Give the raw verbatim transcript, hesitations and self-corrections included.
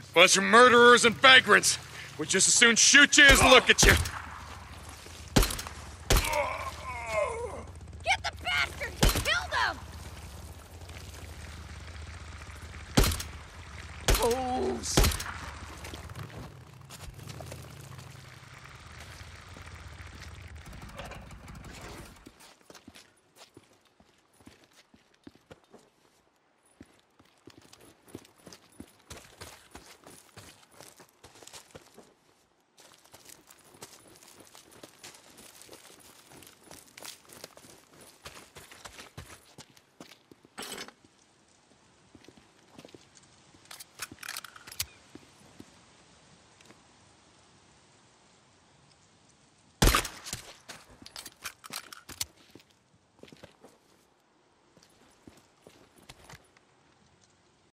Bunch of murderers and vagrants. We'd just as soon shoot you as look at you.